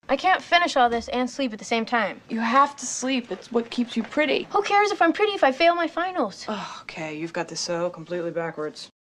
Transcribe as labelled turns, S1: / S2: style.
S1: I can't finish all this and sleep at the same time.
S2: You have to sleep. It's what keeps you pretty.
S1: Who cares if I'm pretty if I fail my finals?
S2: Oh, okay, you've got this so completely backwards.